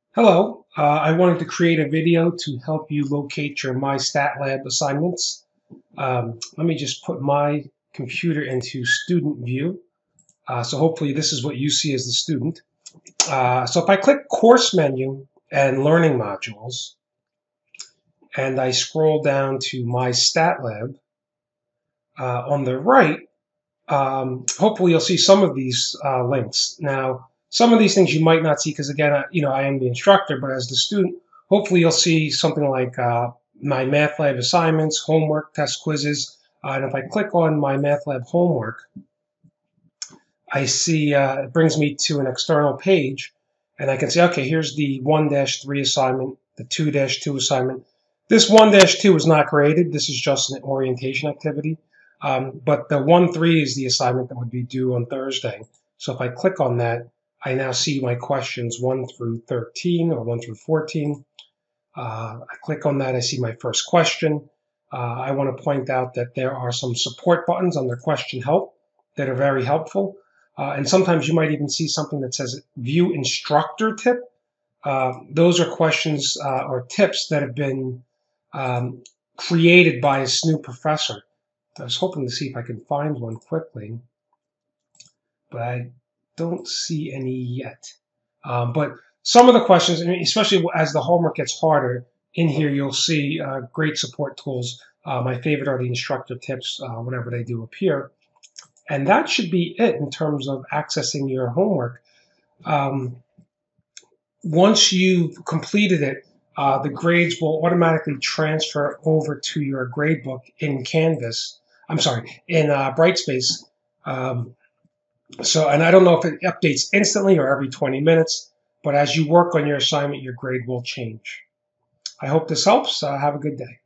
Hello, I wanted to create a video to help you locate your MyStatLab assignments. Let me just put my computer into student view. So hopefully this is what you see as the student. So if I click course menu and learning modules, and I scroll down to MyStatLab, on the right, hopefully you'll see some of these links. Now, some of these things you might not see because again, I am the instructor, but as the student, hopefully you'll see something like my Math Lab assignments, homework, test quizzes. And if I click on my Math Lab homework, I see it brings me to an external page, and I can say, okay, here's the 1-3 assignment, the 2-2 assignment. This 1-2 is not graded. This is just an orientation activity. But the 1-3 is the assignment that would be due on Thursday. So if I click on that, I now see my questions 1 through 13 or 1 through 14. I click on that, I see my first question. I want to point out that there are some support buttons under question help that are very helpful. And sometimes you might even see something that says view instructor tip. Those are questions or tips that have been created by a SNU professor. I was hoping to see if I can find one quickly, but I don't see any yet. But some of the questions, especially as the homework gets harder, in here you'll see great support tools. My favorite are the instructor tips whenever they do appear. And that should be it in terms of accessing your homework. Once you've completed it, the grades will automatically transfer over to your gradebook in Canvas. I'm sorry, in Brightspace. And I don't know if it updates instantly or every 20 minutes, but as you work on your assignment, your grade will change. I hope this helps. Have a good day.